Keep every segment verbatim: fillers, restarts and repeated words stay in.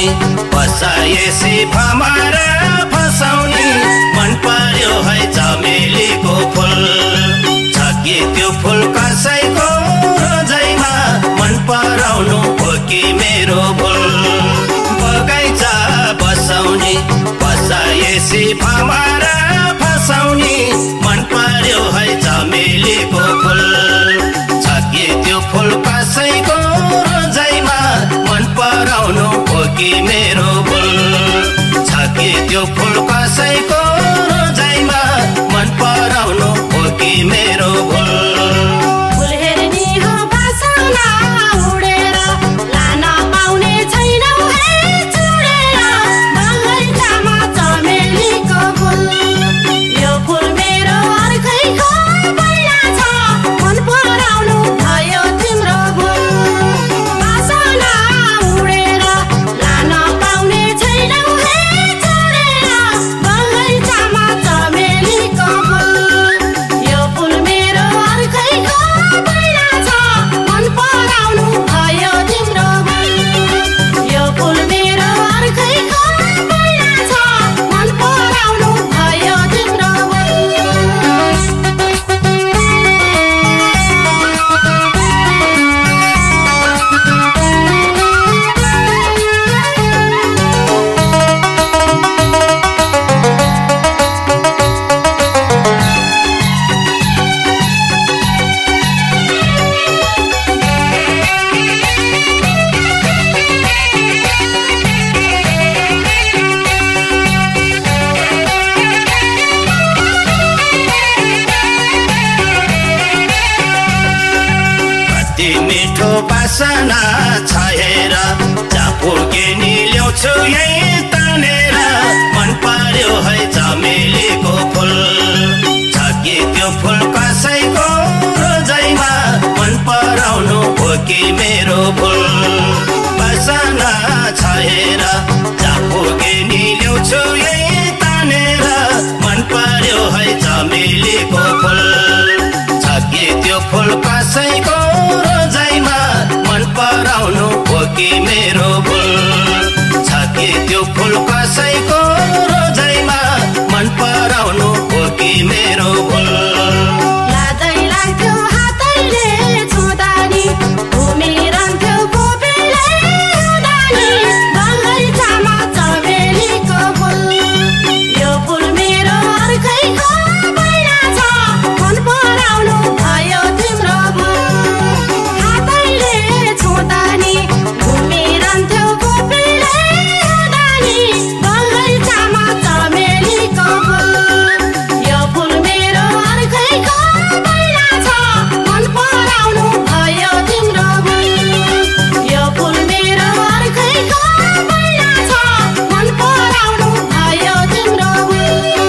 बसाउने बसाएसी भमर फसाउने मन पर्यो है चमेलीको फुल छ कि त्यो फुल कसैको रोजैमा मन पराउनु हो कि मेरो भुल बगैँचा बसाउने बसाएसी भमर फसाउने मन पर्यो है चमेलीको फुल छ कि त्यो फुल कसैको रोजैमा मन पराउनु हो कि मेरो भुल छ कि त्यो फुल कसैको रोजैमा मन पराउनु हो कि मेरो भुल बासना छाएर जहाँ पुगे नि ल्याउँछु यही तानेर मन पर्यो है चमेलीको फुल छ कि त्यो फुल कसैको रोजैमा मन पराउनु हो कि मेरो भुल बासना छाएर जहाँ पुगे नि ल्याउँछु यही तानेर मन पर्यो है चमेलीको फुल छ कि त्यो फुल कसैको रोजैमा मन पराउनु हो कि मेरो भुल छ कि त्यो फुल कसैको रोजैमा मन पराउनु हो कि मेरो भुल लादै लाग्थ्यो हातैले छुँदा नि घुमिरहन्थ्यो कोपीले हुँदा नि बगैँचामा चमेलीको फुल यो फुल मेरो अर्कैको बैना छ मन पराउनु भयो तिम्रो भुल हातैले छुँदा नि घुमिरहन्थ्यो कोपीले हुँदा नि बगैँचामा चमेलीको फुल यो फुल मेरो अर्कैको बैना छ मन पराउनु भयो तिम्रो भुल यो फुल मेरो अर्कैको बैना छ मन पराउनु भयो तिम्रो भुल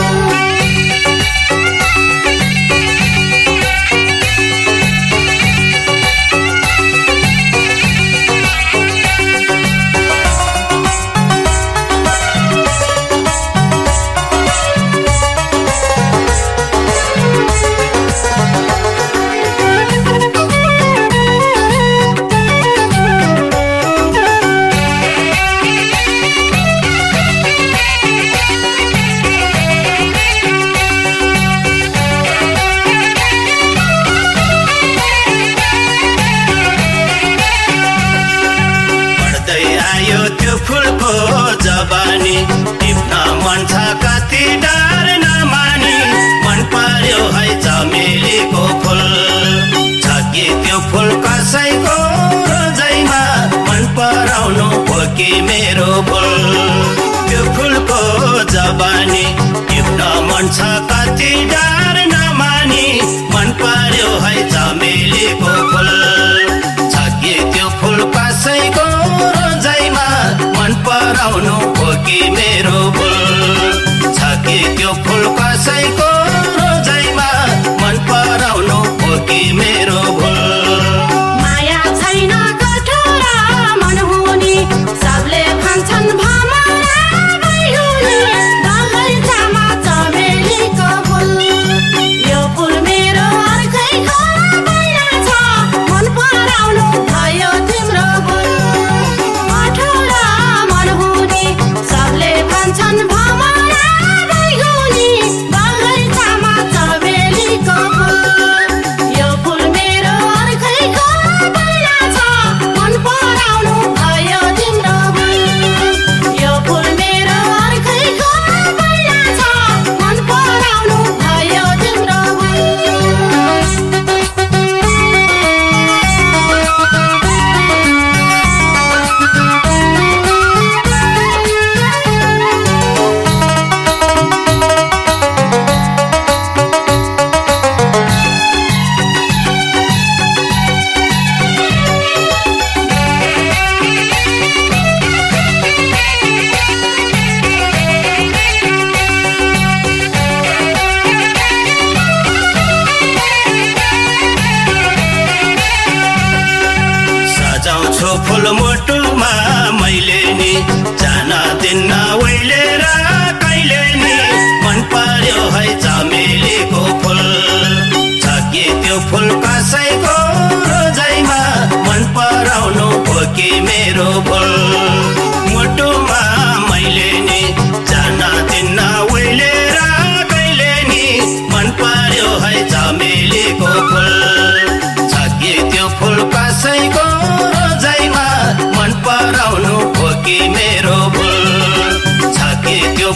बढ्दै आयो त्यो फुलको जवानी टिप्न मन छ कति डर नमानी मन पर्यो है चमेलीको फुल छ कि त्यो फुल कसैको रोजैमा मन पराउनु हो कि मेरो भुल त्यो फुलको जवानी टिप्न मन छ कति डर नमानी मन पर्यो है चमेलीको फुल छ कि त्यो फुल कसैको रोजैमा मन पराउनु हो कि मेरो भुल छ कि त्यो फुल कसैको रोजैमा मन पराउनु हो कि मेरो भुल माया छैन कठोरा मन हुने सबले भन्छन् भमरा भइहुने बगैँचामा चमेलीको फुल यो फुल मेरो अर्कैको बैना छ मन पराउनु भयो तिम्रो भुल कठोरा मन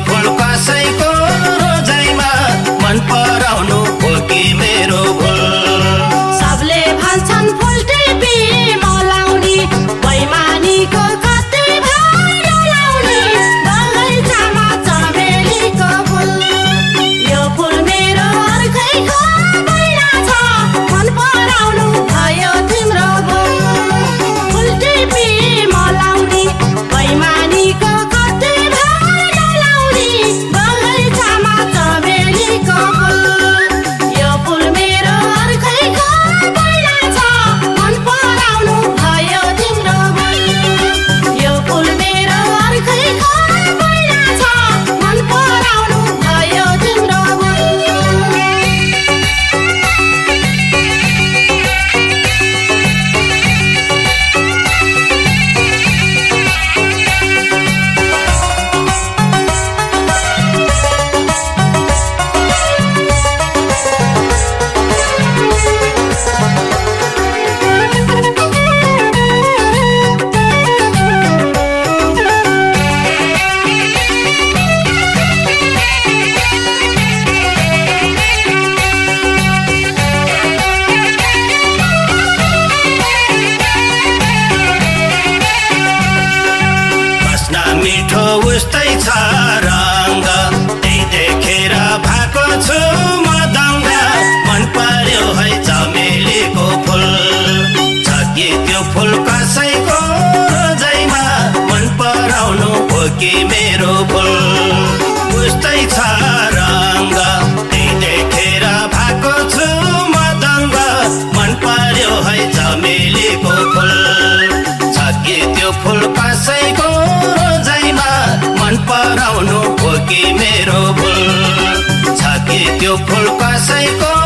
फुल कसैको रोजाइमा मन पराउनु हो कि मेरो भुल सबले भन्छन् फुल टिपी मलाउने बैमानीको कति भार लाउने बगैँचामा चमेलीको फुल यो फुल मेरो अर्कैको बैना छ मन पराउनु भयो तिम्रो भुल फुल टिपी मलाउने बैमानीको कति भार लाउने बगैँचामा चमेलीको फुल यो फुल मेरो अर्कैको बैना छ मन पराउनु भयो तिम्रो भुल यो फुल मेरो अर्कैको बैना छ मन पराउनु भयो तिम्रो भुल बस्न मिठो उस्तै छ रङ्ग त्यही देखेर भएको छु म दङ्ग मन पर्यो है चमेलीको फुल छ कि त्यो फुल कसैको रोजाइमा मन पराउनु हो कि मेरो फुल उस्तै छ रङ्ग त्यही देखेर भएको छु म दङ्ग मन पर्यो है चमेलीको फुल छ कि त्यो फुल कसैको रोजाइमा मन पराउनु हो कि मेरो भुल छ कि त्यो फुल कसैको